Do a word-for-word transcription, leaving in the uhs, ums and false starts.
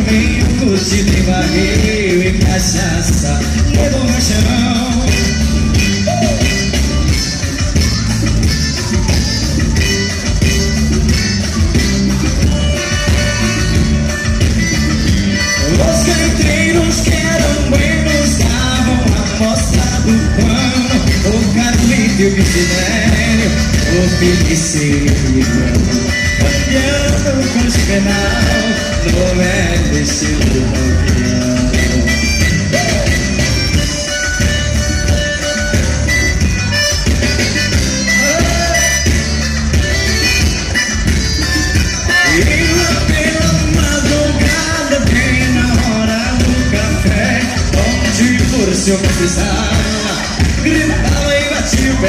venho curtir em barril e cachaça no borrachão. Os canteiros que eram buenos estavam a mostrar do pano. O Carlito e o Vicinélio, o Felicílio, olhando com os penal no velho estilo roqueano. E lá pela madrugada, bem na hora do café, onde por seu confessar gritar